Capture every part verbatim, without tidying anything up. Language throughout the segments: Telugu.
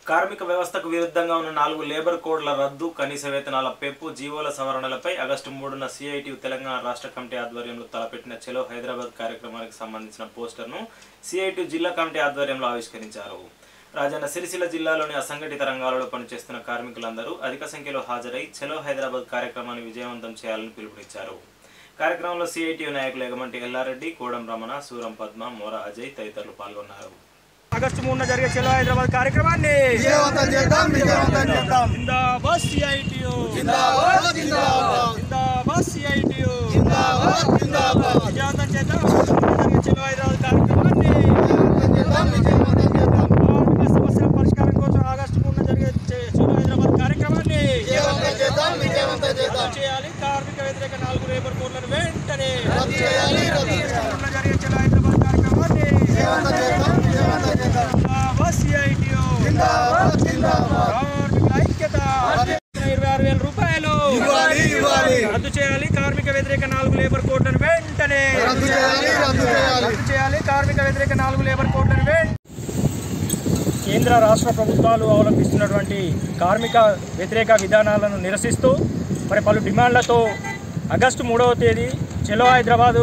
కార్మిక వ్యవస్థకు విరుద్ధంగా ఉన్న నాలుగు లేబర్ కోడ్ల రద్దు, కనీస వేతనాల పెంపు, జీవోల సవరణలపై ఆగస్టు మూడున సిఐటియు తెలంగాణ రాష్ట్ర కమిటీ ఆధ్వర్యంలో తలపెట్టిన చలో హైదరాబాద్ కార్యక్రమానికి సంబంధించిన పోస్టర్ను సిఐటియు జిల్లా కమిటీ ఆధ్వర్యంలో ఆవిష్కరించారు. రాజన్న సిరిసిల్ల జిల్లాలోని అసంఘటిత రంగాలలో పనిచేస్తున్న కార్మికులందరూ అధిక సంఖ్యలో హాజరై చలో హైదరాబాద్ కార్యక్రమాన్ని విజయవంతం చేయాలని పిలుపునిచ్చారు. కార్యక్రమంలో సిఐటియు నాయకులు ఎగమంటి ఎల్లారెడ్డి, కోడం రమణ, సూరం పద్మ, మోర అజయ్ తదితరులు పాల్గొన్నారు. ఆగస్టు మూడున జరిగే చలో హైదరాబాద్ కార్యక్రమాన్ని విజయవంతం చేద్దాం విజయవంతం చేద్దాం జిందాబాద్ సిఐటియు జిందాబాద్ జిందాబాద్ జిందాబాద్ సిఐటియు జిందాబాద్ జిందాబాద్ విజయవంతం చేద్దాం జరిగే చలో హైదరాబాద్ కార్యక్రమాన్ని విజయవంతం చేద్దాం విజయవంతం చేద్దాం కార్మిక సమస్యల పరిష్కారం కోసం ఆగస్టు మూడున జరిగే చలో హైదరాబాద్ కార్యక్రమాన్ని విజయవంతం చేద్దాం విజయవంతం చేద్దాం చేయాలి. కార్మిక వ్యతిరేక నాలుగు లేబర్ కోడ్లను వెంటనే రద్దు చేయాలి రద్దు చేయాలి జరిగే చలో హైదరాబాద్ కార్యక్రమాన్ని విజయవంతం చేద్దాం విజయవంతం చేద్దాం జిందాబాద్ సిఐటియు జిందాబాద్ జిందాబాద్ కార్మికుల ఐక్యత ఇరవై ఆరు వేల రూపాయలు ఇవ్వాలి ఇవ్వాలి రద్దు చేయాలి. కార్మిక వ్యతిరేక నాలుగు లేబర్ కోడ్లను వెంటనే రద్దు చేయాలి రద్దు చేయాలి రద్దు చేయాలి. కార్మిక వ్యతిరేక నాలుగు లేబర్ కోడ్లను వెంటనే. కేంద్ర రాష్ట్ర ప్రభుత్వాలు అవలంబిస్తున్నటువంటి కార్మిక వ్యతిరేక విధానాలను నిరసిస్తూ మరి పలు డిమాండ్లతో ఆగస్టు మూడవ తేదీ చలో హైదరాబాదు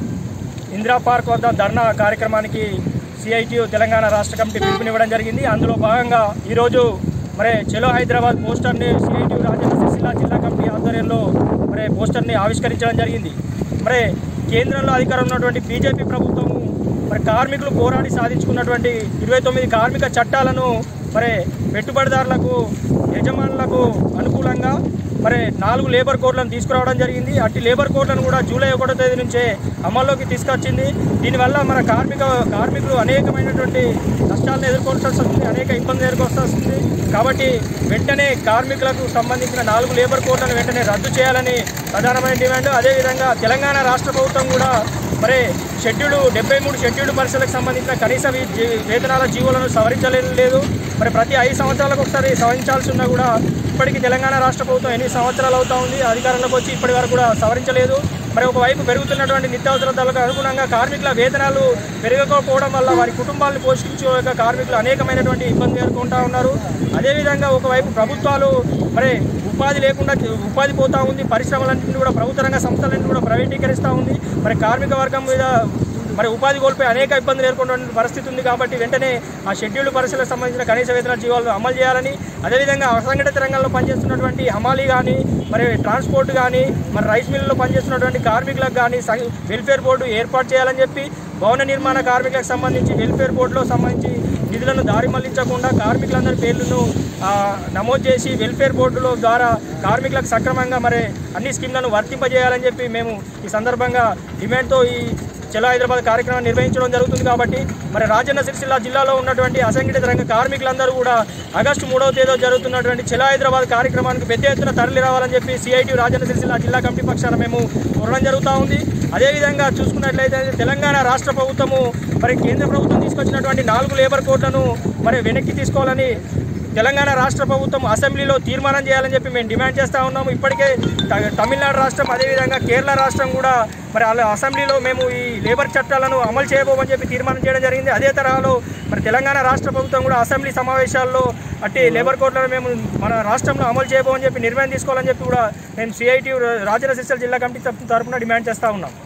ఇందిరా పార్క్ వద్ద ధర్నా కార్యక్రమానికి సిఐటియు తెలంగాణ రాష్ట్ర కమిటీ పిలుపునివ్వడం జరిగింది. అందులో భాగంగా ఈరోజు మరి చలో హైదరాబాద్ పోస్టర్ని సిఐటియు రాజన్న సిరిసిల్ల జిల్లా కమిటీ ఆధ్వర్యంలో మరి పోస్టర్ని ఆవిష్కరించడం జరిగింది. మరి కేంద్రంలో అధికారం ఉన్నటువంటి బీజేపీ ప్రభుత్వము మరి కార్మికులు పోరాడి సాధించుకున్నటువంటి ఇరవై తొమ్మిది కార్మిక చట్టాలను మరి పెట్టుబడిదారులకు, యజమానులకు అనుకూలంగా మరి నాలుగు లేబర్ కోడ్లను తీసుకురావడం జరిగింది. అట్టి లేబర్ కోడ్లను కూడా జూలై ఒకటో తేదీ నుంచే అమల్లోకి తీసుకొచ్చింది. దీనివల్ల మన కార్మిక కార్మికులు అనేకమైనటువంటి నష్టాలను ఎదుర్కోవాల్సి వస్తుంది, అనేక ఇబ్బందులు ఎదుర్కోవాల్సి వస్తుంది. కాబట్టి వెంటనే కార్మికులకు సంబంధించిన నాలుగు లేబర్ కోడ్లను వెంటనే రద్దు చేయాలని ప్రధానమైన డిమాండ్. అదేవిధంగా తెలంగాణ రాష్ట్ర ప్రభుత్వం కూడా మరి షెడ్యూల్ డెబ్బై మూడు షెడ్యూల్డ్ పరిశ్రమలకు సంబంధించిన కనీస వేతనాల జీవోలను సవరించలేదు. మరి ప్రతి ఐదు సంవత్సరాలకు ఒకసారి సవరించాల్సి ఉన్నా కూడా ఇప్పటికీ తెలంగాణ రాష్ట్ర ప్రభుత్వం ఎన్ని సంవత్సరాలు అవుతా ఉంది అధికారంలోకి వచ్చి ఇప్పటి వరకు కూడా సవరించలేదు. మరి ఒకవైపు పెరుగుతున్నటువంటి నిత్యావసర ధరలకు అనుగుణంగా కార్మికుల వేతనాలు పెరగకపోవడం వల్ల వారి కుటుంబాలను పోషించే కార్మికులు అనేకమైనటువంటి ఇబ్బందులు ఎదుర్కొంటూ ఉన్నారు. అదేవిధంగా ఒకవైపు ప్రభుత్వాలు మరి ఉపాధి లేకుండా ఉపాధి పోతూ ఉంది. పరిశ్రమలన్నింటినీ కూడా ప్రభుత్వ రంగ సంస్థలన్నింటినీ కూడా ప్రైవేటీకరిస్తూ ఉంది. మరి కార్మిక వర్గం మీద మరి ఉపాధి కోల్పోయి అనేక ఇబ్బందులు ఎదుర్కొంటున్న పరిస్థితి ఉంది. కాబట్టి వెంటనే ఆ షెడ్యూల్డ్ పరిశ్రమలకు సంబంధించిన కనీస వేతన జీవాలను అమలు చేయాలని, అదేవిధంగా అసంఘటిత రంగంలో పనిచేస్తున్నటువంటి హమాలీ కానీ, మరి ట్రాన్స్పోర్ట్ కానీ, మరి రైస్ మిల్లులో పనిచేస్తున్నటువంటి కార్మికులకు కానీ వెల్ఫేర్ బోర్డు ఏర్పాటు చేయాలని చెప్పి, భవన నిర్మాణ కార్మికులకు సంబంధించి వెల్ఫేర్ బోర్డులో సంబంధించి నిధులను దారి మళ్లించకుండా కార్మికులందరి పేర్లను నమోదు చేసి వెల్ఫేర్ బోర్డులో ద్వారా కార్మికులకు సక్రమంగా మరి అన్ని స్కీమ్లను వర్తింపజేయాలని చెప్పి మేము ఈ సందర్భంగా డిమాండ్తో ఈ చలో హైదరాబాద్ కార్యక్రమం నిర్వహించడం జరుగుతుంది. కాబట్టి మరి రాజన్న సిరిసిల్ల జిల్లాలో ఉన్నటువంటి అసంఘటిత రంగ కార్మికులందరూ కూడా ఆగస్టు మూడవ తేదీ జరుగుతున్నటువంటి చలో హైదరాబాద్ కార్యక్రమానికి పెద్ద ఎత్తున తరలి రావాలని చెప్పి సిఐటియు రాజన్న సిరిసిల్ల జిల్లా కమిటీ పక్షాన మేము కోరడం జరుగుతూ ఉంది. అదేవిధంగా చూసుకున్నట్లయితే తెలంగాణ రాష్ట్ర ప్రభుత్వము మరి కేంద్ర ప్రభుత్వం తీసుకొచ్చినటువంటి నాలుగు లేబర్ కోడ్లను మరి వెనక్కి తీసుకోవాలని తెలంగాణ రాష్ట్ర ప్రభుత్వం అసెంబ్లీలో తీర్మానం చేయాలని చెప్పి మేము డిమాండ్ చేస్తూ ఉన్నాము. ఇప్పటికే తమిళనాడు రాష్ట్రం, అదేవిధంగా కేరళ రాష్ట్రం కూడా మరి వాళ్ళ అసెంబ్లీలో మేము ఈ లేబర్ చట్టాలను అమలు చేయబోమని చెప్పి తీర్మానం చేయడం జరిగింది. అదే తరహాలో మరి తెలంగాణ రాష్ట్ర ప్రభుత్వం కూడా అసెంబ్లీ సమావేశాల్లో అట్టి లేబర్ కోడ్లను మేము మన రాష్ట్రంలో అమలు చేయబోమని చెప్పి నిర్ణయం తీసుకోవాలని చెప్పి కూడా మేము సిఐటియు రాజన్న సిరిసిల్ల జిల్లా కమిటీ తరఫున డిమాండ్ చేస్తూ ఉన్నాం.